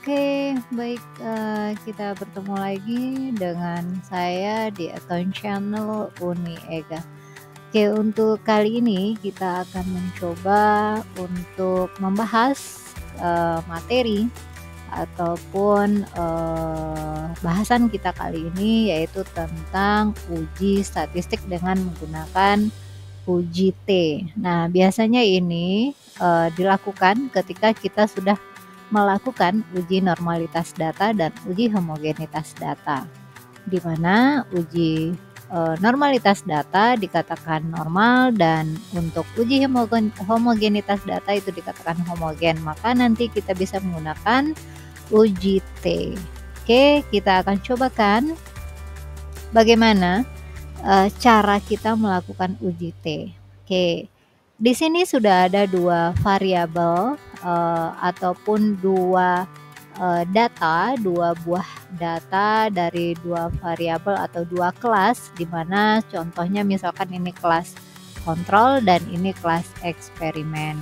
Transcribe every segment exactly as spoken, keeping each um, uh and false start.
Oke, baik, eee, kita bertemu lagi dengan saya di akun channel Uni Ega. Oke, untuk kali ini kita akan mencoba untuk membahas, eee, materi ataupun, eee, bahasan kita kali ini yaitu tentang uji statistik dengan menggunakan uji T. Nah, biasanya ini, eee, dilakukan ketika kita sudah melakukan uji normalitas data dan uji homogenitas data, di mana uji e, normalitas data dikatakan normal dan untuk uji homogen, homogenitas data itu dikatakan homogen, maka nanti kita bisa menggunakan uji T. Oke, kita akan cobakan bagaimana e, cara kita melakukan uji T. Oke, di sini sudah ada dua variabel uh, ataupun dua uh, data, dua buah data dari dua variabel atau dua kelas, di mana contohnya misalkan ini kelas kontrol dan ini kelas eksperimen.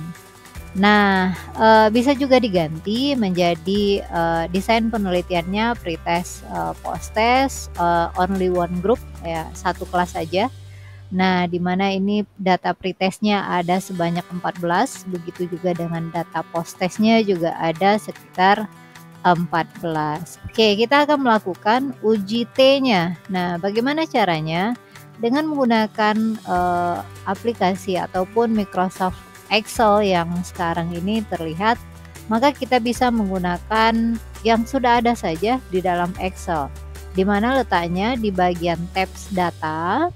Nah, uh, bisa juga diganti menjadi uh, desain penelitiannya pretest, uh, posttest, uh, only one group, ya satu kelas saja. Nah, di mana ini data pretestnya ada sebanyak empat belas, begitu juga dengan data posttestnya juga ada sekitar empat belas. Oke, kita akan melakukan uji T-nya. Nah, bagaimana caranya? Dengan menggunakan uh, aplikasi ataupun Microsoft Excel yang sekarang ini terlihat, maka kita bisa menggunakan yang sudah ada saja di dalam Excel, di mana letaknya di bagian tabs data.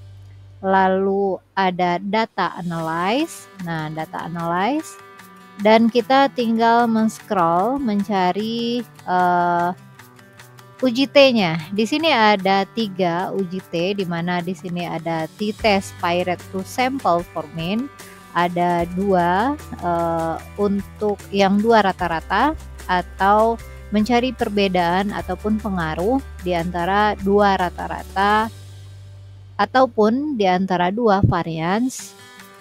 Lalu ada data analyze. Nah, data analyze, dan kita tinggal men-scroll mencari uh, uji T-nya. Di sini ada tiga uji T, di mana di sini ada t-test pirate to sample for mean. Ada dua uh, untuk yang dua rata-rata atau mencari perbedaan ataupun pengaruh di antara dua rata-rata ataupun di antara dua varians.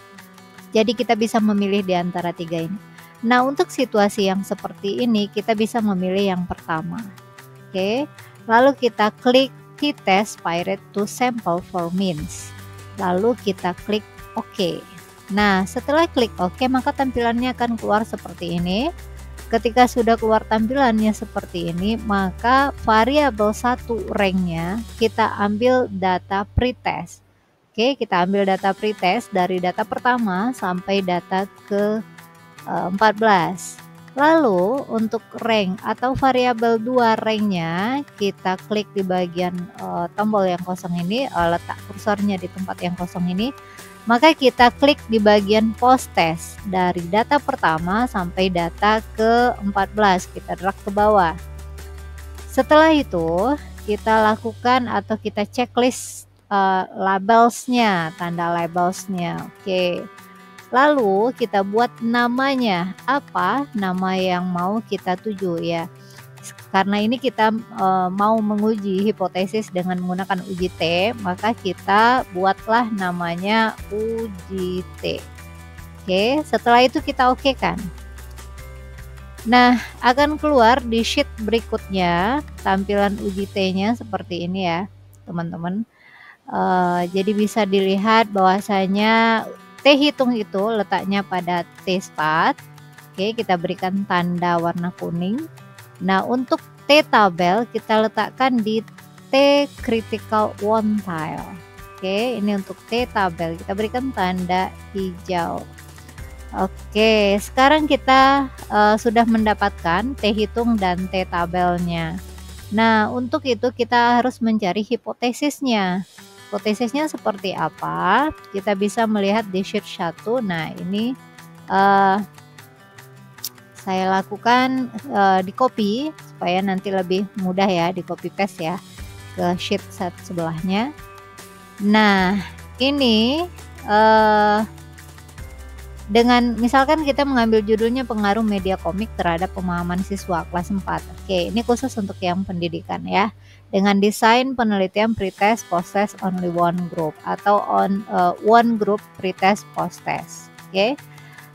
Jadi kita bisa memilih di antara tiga ini. Nah, untuk situasi yang seperti ini kita bisa memilih yang pertama. Oke, lalu kita klik t-test pirate to sample for means. Lalu kita klik OK. Nah, setelah klik OK, maka tampilannya akan keluar seperti ini. Ketika sudah keluar tampilannya seperti ini, maka variabel satu ranknya kita ambil data pretest. Oke, kita ambil data pretest dari data pertama sampai data ke empat belas. Lalu untuk rank atau variabel dua ranknya kita klik di bagian uh, tombol yang kosong ini, uh, letak kursornya di tempat yang kosong ini. Maka kita klik di bagian posttest dari data pertama sampai data ke empat belas, kita drag ke bawah. Setelah itu kita lakukan atau kita checklist uh, labelsnya, tanda labelsnya. Oke. Lalu kita buat namanya, apa nama yang mau kita tuju ya. Karena ini kita e, mau menguji hipotesis dengan menggunakan uji T, maka kita buatlah namanya uji T. Oke, setelah itu kita oke kan. Nah, akan keluar di sheet berikutnya tampilan uji T-nya seperti ini ya, teman-teman. E, jadi bisa dilihat bahwasanya T hitung itu letaknya pada T start. Oke, kita berikan tanda warna kuning. Nah, untuk T tabel kita letakkan di T critical one tile. Oke, ini untuk T tabel kita berikan tanda hijau. Oke, sekarang kita uh, sudah mendapatkan T hitung dan T tabelnya. Nah, untuk itu kita harus mencari hipotesisnya. Hipotesisnya seperti apa? Kita bisa melihat di sheet satu. Nah, ini uh, saya lakukan uh, di copy supaya nanti lebih mudah ya, di copy paste ya ke sheet set sebelahnya. Nah, ini uh, dengan misalkan kita mengambil judulnya pengaruh media komik terhadap pemahaman siswa kelas empat. Oke, ini khusus untuk yang pendidikan ya. Dengan desain penelitian pretest posttest only one group atau on uh, one group pretest posttest. Oke.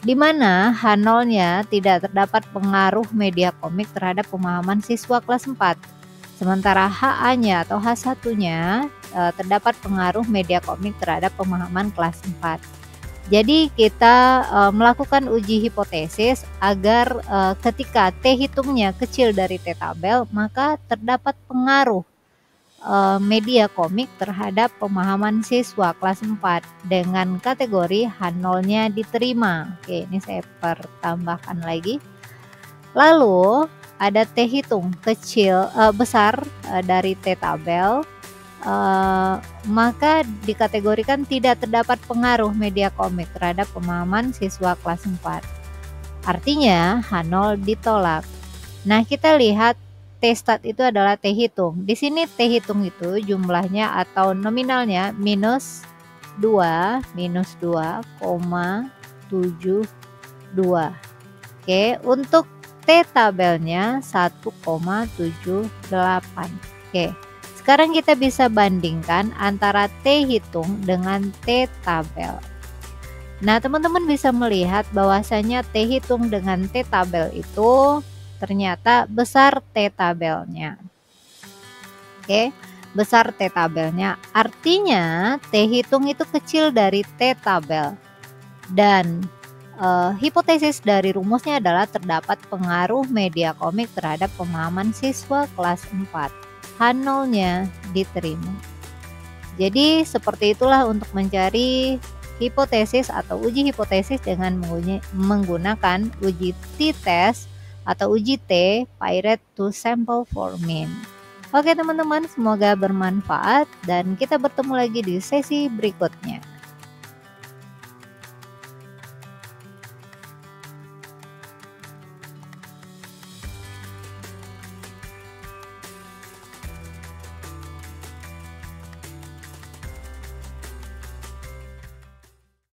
di mana H nol-nya tidak terdapat pengaruh media komik terhadap pemahaman siswa kelas empat. Sementara H A-nya atau H satu-nya e, terdapat pengaruh media komik terhadap pemahaman kelas empat. Jadi kita e, melakukan uji hipotesis agar e, ketika T hitungnya kecil dari T tabel, maka terdapat pengaruh e, media komik terhadap pemahaman siswa kelas empat dengan kategori H nol-nya diterima. Oke, ini saya pertambahkan lagi. Lalu ada T hitung kecil e, besar e, dari T tabel, e, maka dikategorikan tidak terdapat pengaruh media komik terhadap pemahaman siswa kelas empat. Artinya H nol ditolak. Nah, kita lihat T stat itu adalah T hitung. Di sini T hitung itu jumlahnya atau nominalnya minus dua, minus dua koma tujuh dua. Oke, untuk T tabelnya satu koma tujuh delapan. Oke, sekarang kita bisa bandingkan antara T hitung dengan T tabel. Nah, teman-teman bisa melihat bahwasanya T hitung dengan T tabel itu ternyata besar T tabelnya. Oke, besar T tabelnya. Artinya T hitung itu kecil dari T tabel. Dan Uh, hipotesis dari rumusnya adalah terdapat pengaruh media komik terhadap pemahaman siswa kelas empat. H nol-nya diterima. Jadi seperti itulah untuk mencari hipotesis atau uji hipotesis dengan menggunakan uji t-test atau uji T Pirate to Sample for Mean. Oke teman-teman, semoga bermanfaat dan kita bertemu lagi di sesi berikutnya.